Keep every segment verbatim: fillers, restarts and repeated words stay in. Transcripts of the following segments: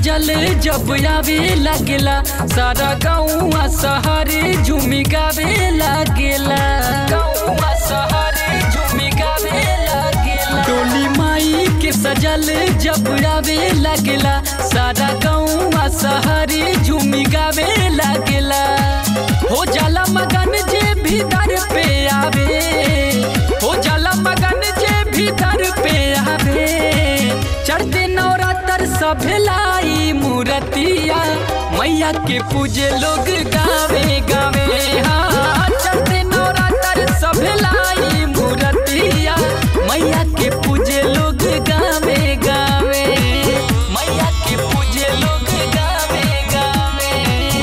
सजल जब आवे लगेला, सारा गाँव शहर झूमी गावे लगेला, गाँव शहर झूमी गावे लगेला। डोली माई के सजल जब आवे लगेला, सारा गाँव शहर झूमी गावे लगेला। हो जाला मगन जे भी दर पे आवे, हो जाला मगन जे भी दर पे आवे। चढ़ते नवरात्र सब लाई मूर्तिया, मैया के पूजे लोग गावे गावे। हाँ चढ़ते नवरात्र सब लाई मूर्तिया, मैया के पूजे लोग गावे गावे, मैया के पूजे लोग गावे गावे,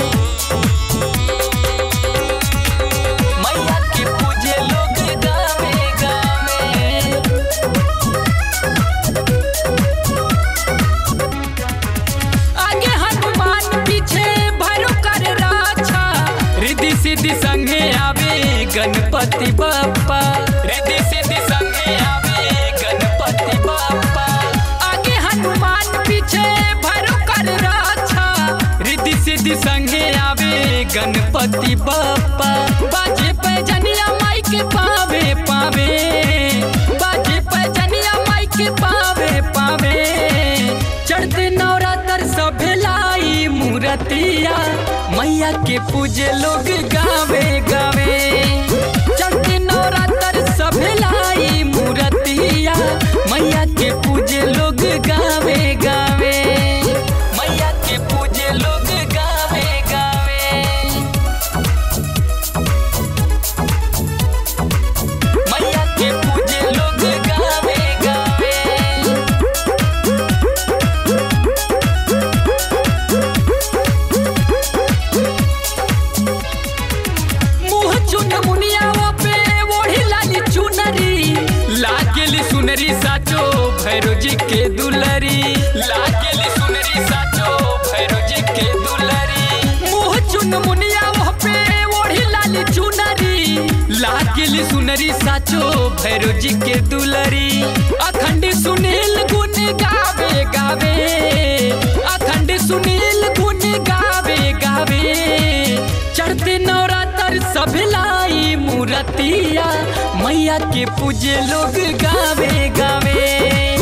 मैया के पूजे लोग गावे गावे। आगे हनुमान पीछे भैरव कर राछा, रिद्धि सिद्धि संगे आवे गणपति बप्पा, रिद्धि सिद्धि संगे आवे गणपति बप्पा। आगे हनुमान पीछे भैरव कर राछा, रिद्धि सिद्धि संगे आवे गणपति बप्पा। बाजे पैजनिया माई के पावे पावे, बाजे पैजनिया माई के पावे पावे। चढ़ते नवरात्र सब लाई मूर्तिया, मैया के पूजे लोग गावे गावे। चढ़ते नवरात्र सब लाई मूर्तिया, मैया के पूजे लोग गावे गावे, मैया के पूजे लोग गावे गावे, मैया के पूजे लोग गावे गावे। मुँह चुन मुनिया पे ओढ़ी लाली चुनरी, लागेली सुनरी साचो भैरव जी के दुलरी, लागेली सुनरी साचो भैरव जी के दुलरी। मुँह चुन मुनिया पे ओढ़ी लाली चुनरी, लागेली सुनरी साचो भैरव जी के दुलरी। अखंड सुनील गुण गावे गावे, अखंड सुनील गुण गावे गावे। चढ़ते नवरात्र सब लाई मूर्तिया, मैया के पूजे लोग गावे गावे।